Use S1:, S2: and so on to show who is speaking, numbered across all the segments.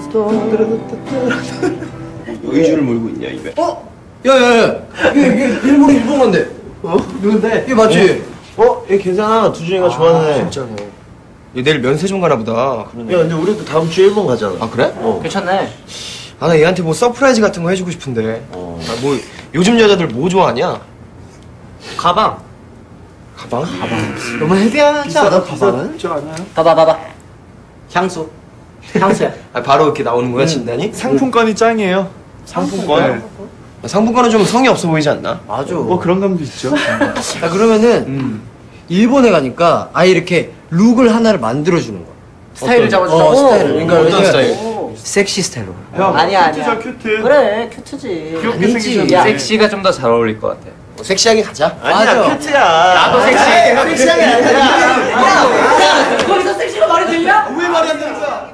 S1: 의주를 몰고 있냐 입에.
S2: 야야야, 이게 일본 건데.
S1: 누군데?
S2: 이게 맞지?
S1: 얘 괜찮아. 두준이가 좋아하는 애.
S2: 진짜네. 얘 내일 면세점 가나 보다.
S1: 야, 근데 우리도 다음 주에 일본 가잖아.
S2: 아 그래?
S3: 괜찮네.
S2: 아 나 얘한테 뭐 서프라이즈 같은 거 해주고 싶은데. 아, 뭐 요즘 여자들 뭐 좋아하냐?
S3: 가방.
S2: 가방?
S3: 너무 헤비하지 않아, 가방은?
S1: 저 않아요?
S3: 봐봐. 향수. 향수야.
S2: 아 바로 이렇게 나오는 거야 진단이?
S4: 상품권이 짱이에요.
S1: 상품권?
S4: 네.
S2: 아, 상품권은 좀 성의 없어 보이지 않나?
S3: 맞아.
S4: 뭐 그런 감도 있죠.
S5: 아 그러면은 일본에 가니까 아예 이렇게 룩을 하나를 만들어주는 거야.
S3: 스타일을 잡아주자고.
S5: 스타일을. 그러니까
S2: 어떤
S5: 왜냐면
S2: 스타일?
S5: 섹시 스타일로.
S4: 형,
S3: 아니야.
S4: 큐트죠, 큐트.
S3: 그래, 큐트지.
S4: 귀엽게
S5: 아니지.
S4: 생기셨네.
S3: 야,
S6: 섹시가 좀 더 잘 어울릴 것 같아.
S2: 뭐 섹시하게 가자.
S1: 아니야,
S5: 맞아.
S1: 큐트야.
S3: 나도 섹시.
S1: 섹시하게 아니야.
S3: 거기서 섹시가 말이 들려?
S2: 왜 말이 안 되는 거야?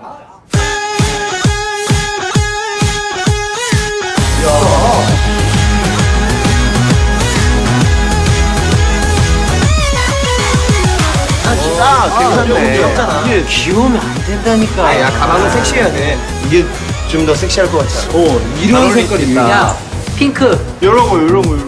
S1: 괜찮네.
S2: 이게
S3: 귀여우면 안 된다니까.
S2: 야 가방은 섹시해야 돼.
S1: 이게 좀 더 섹시할 것 같지 않아?
S5: 이런 색깔이 있다.
S3: 야, 핑크.
S4: 요런 거.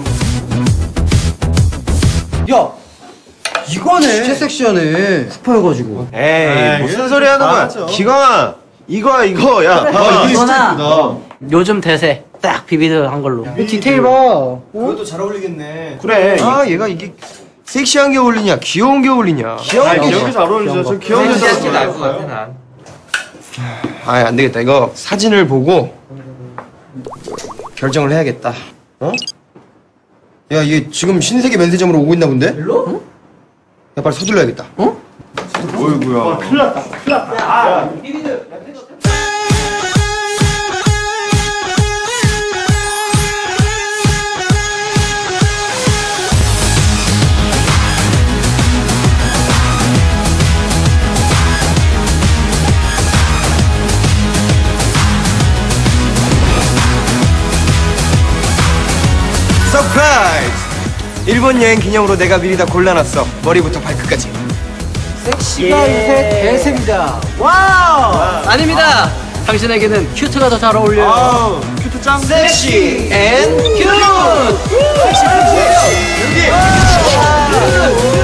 S5: 야, 이거네. 진짜 섹시하네. 스파여가지고.
S1: 에이, 무슨 소리 하는 거야?
S4: 맞아.
S1: 기광아, 이거야, 이거. 야, 봐봐.
S3: 이거나 요즘 대세 딱 비비드한 걸로.
S5: 디테일 봐.
S2: 그것도 잘 어울리겠네.
S1: 그래.
S2: 아 얘가 이게 섹시한 게 어울리냐 귀여운 게 어울리냐?
S4: 아, 이렇게 잘 어울리죠. 저 귀여운
S6: 섹시한
S4: 여자
S6: 게 나을 것 같아 난.
S2: 아 안 되겠다. 이거 사진을 보고 결정을 해야겠다. 어? 야 이게 지금 신세계 면세점으로 오고 있나 본데? 일로? 야 빨리 서둘러야겠다.
S4: 어이구야. 큰일 났다.
S2: 서프라이즈! 일본 여행 기념으로 내가 미리 다 골라놨어. 머리부터 발끝까지.
S5: 섹시가 요새 대세입니다.
S3: 아닙니다. 당신에게는 큐트가 더 잘 어울려요.
S4: 아우, 큐트 짱.
S2: 섹시 앤
S3: 큐트!
S2: 여기.